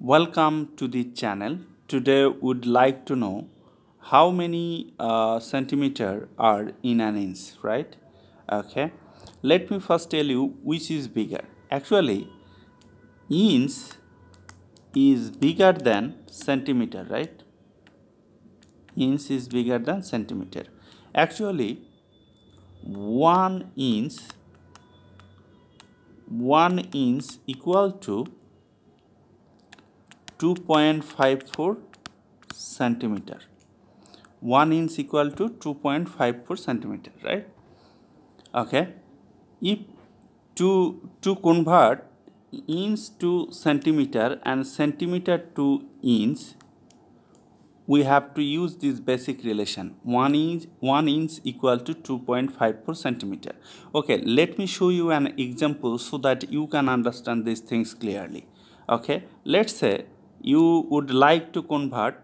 Welcome to the channel. Today would like to know how many centimeter are in an inch, right? Okay. Let me first tell you which is bigger. Actually, inch is bigger than centimeter, right? Inch is bigger than centimeter. Actually, 1 inch equal to 2.54 centimeter. 1 inch equal to 2.54 centimeter, right? Okay. If to convert inch to centimeter and centimeter to inch, we have to use this basic relation. 1 inch equal to 2.54 centimeter. Okay, let me show you an example so that you can understand these things clearly. Okay, let's say you would like to convert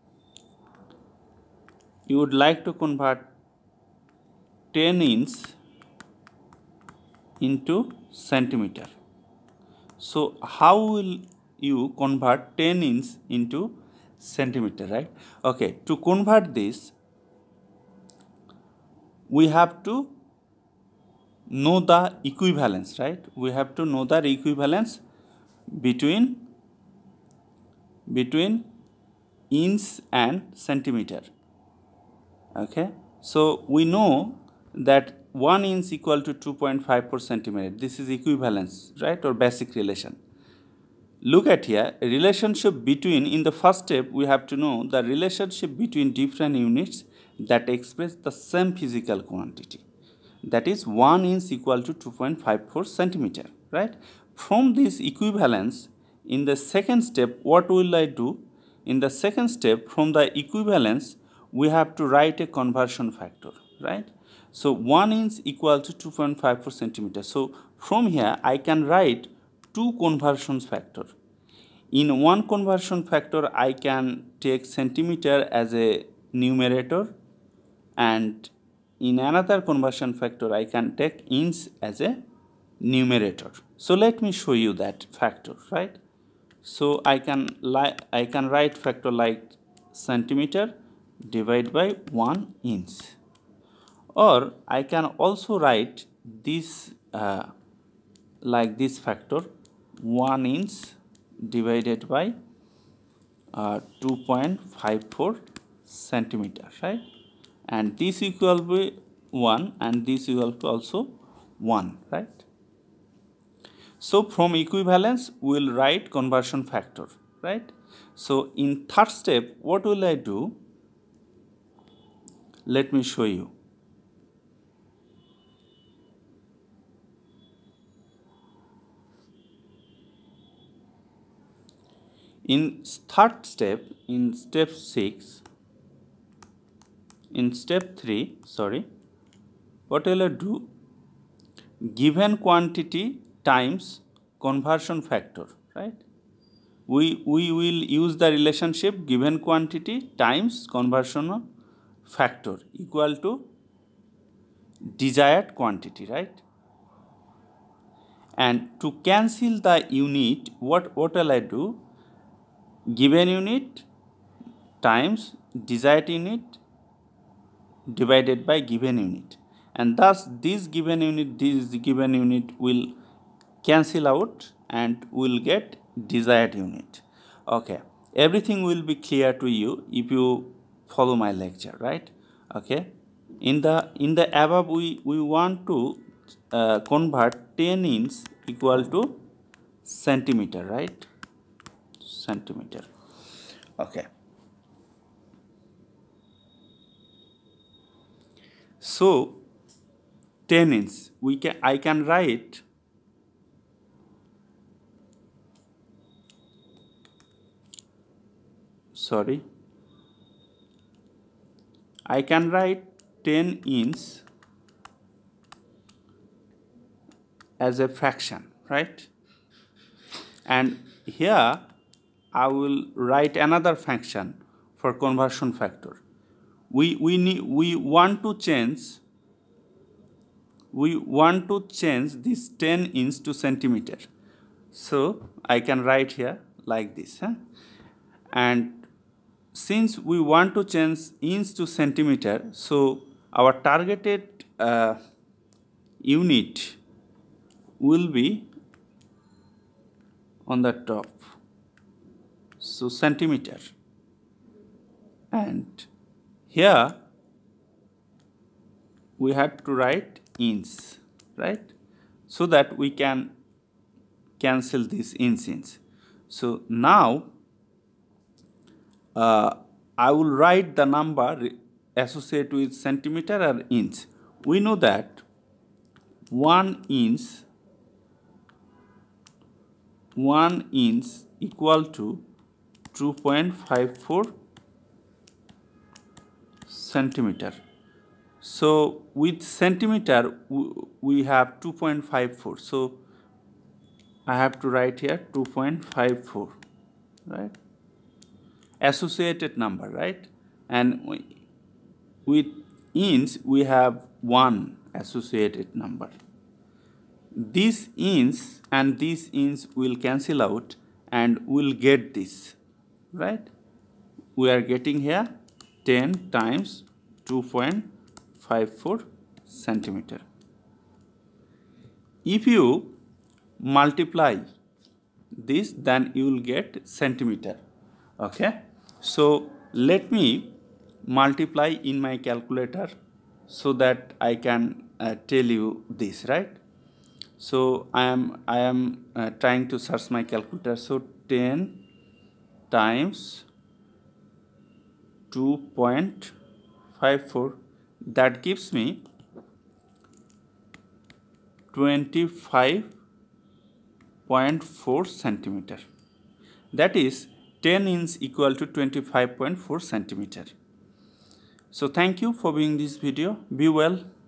10 inch into centimeter. So how will you convert 10 inch into centimeter, right? Okay, to convert this, we have to know the equivalence, right? We have to know the equivalence between inch and centimeter. Okay, so we know that 1 inch equal to 2.54 centimeter. This is equivalence, right, or basic relation. Look at here, a relationship between, in the first step, we have to know the relationship between different units that express the same physical quantity. That is 1 inch equal to 2.54 centimeter, right? From this equivalence, in the second step, what will I do? In the second step, from the equivalence, we have to write a conversion factor, right? So 1 inch equal to 2.54 centimeter. So from here, I can write two conversion factor. In one conversion factor, I can take centimeter as a numerator, and in another conversion factor, I can take inch as a numerator. So let me show you that factor, right? So I can write factor like centimeter divided by 1 inch, or I can also write this like this factor 1 inch divided by 2.54 centimeter, right? And this equal to 1 and this equal to also 1, right? So from equivalence we will write conversion factor, right? So in third step, what will I do? Let me show you. In third step, in step 3, what will I do? Given quantity times conversion factor, right? We will use the relationship given quantity times conversion factor equal to desired quantity, right? And to cancel the unit, what will I do? Given unit times desired unit divided by given unit, and thus this given unit will cancel out and will get desired unit. Okay, everything will be clear to you if you follow my lecture, right? Okay, in the above, we want to convert 10 inch equal to centimeter, right? Centimeter. Okay, so 10 inch I can write I can write 10 inch as a fraction, right? And here I will write another function for conversion factor. We want to change this 10 inch to centimeter. So I can write here like this. And since we want to change inch to centimeter, so our targeted unit will be on the top, so centimeter, and here we have to write inch, right, so that we can cancel this inch. So now I will write the number associated with centimeter or inch. We know that 1 inch equal to 2.54 centimeter. So with centimeter we have 2.54. So I have to write here 2.54, right? Associated number, right? And with inch we have one associated number. This inch and this inch will cancel out and we'll get this, right? We are getting here 10 times 2.54 centimeter. If you multiply this, then you will get centimeter. Okay, so let me multiply in my calculator so that I can tell you this, right? So I am trying to search my calculator. So 10 times 2.54, that gives me 25.4 centimeter. That is 10 inch equal to 25.4 centimeter. So thank you for viewing this video. Be well.